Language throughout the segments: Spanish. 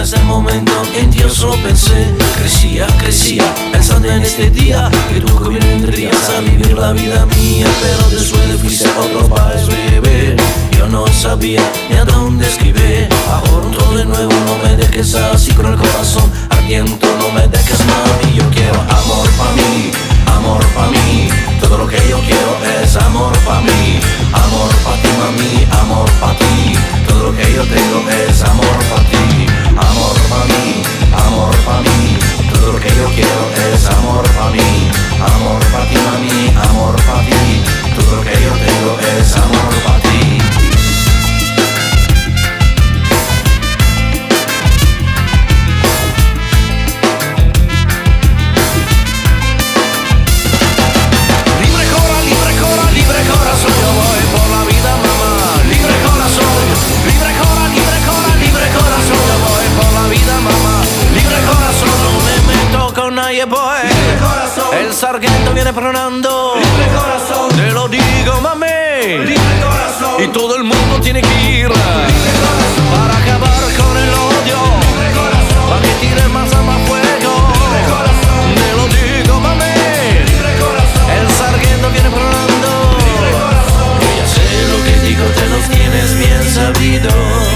Desde el momento en que yo solo pensé, crecía, pensando en este día que tú vendrías a vivir la vida mía. Pero después de fuiste a otro país, bebé. Yo no sabía ni a dónde escribir. Ahora todo de nuevo, no me dejes así con el corazón ardiendo. No me dejes, mami, yo quiero amor pa' mí, amor pa' mí. Todo lo que yo quiero es amor pa' mí, amor pa' ti, mami, amor pa' ti. Todo lo que yo tengo es amor pa' ti, amor pa' mí, amor pa' mí. Todo lo que yo quiero es amor pa' mí, amor pa' ti, mami, amor pa' ti. Todo lo que yo tengo es amor pa' ti. El sargento viene pronando. Libre corazón. Te lo digo, mami. Libre corazón. Y todo el mundo tiene que ir Libre corazón. para acabar con el odio. Libre corazón. Para que tire más a más fuego. Libre corazón. Te lo digo, mami. Libre corazón. El sargento viene pronando. Libre corazón. Yo ya sé lo que digo, te los tienes bien sabido.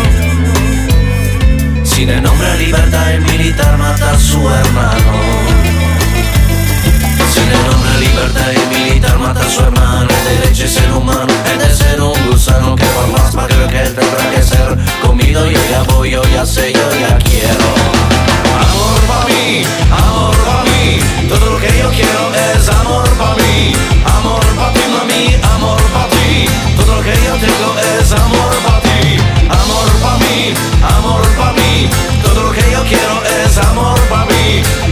Si de nombre libertad el militar mata a su hermano. Si le nombra libertad el militar mata a su hermano. El derecho es ser humano, el de ser un gusano que por más para creo que él tendrá que ser comido. Yo ya voy, yo ya sé, yo ya quiero amor pa' mí, amor pa' mí. Todo lo que yo quiero es amor pa' mí, amor pa' ti, mami, amor pa' ti. Todo lo que yo tengo es amor pa' ti, amor pa' mí, amor pa' mí. Todo lo que yo quiero es amor pa' mí,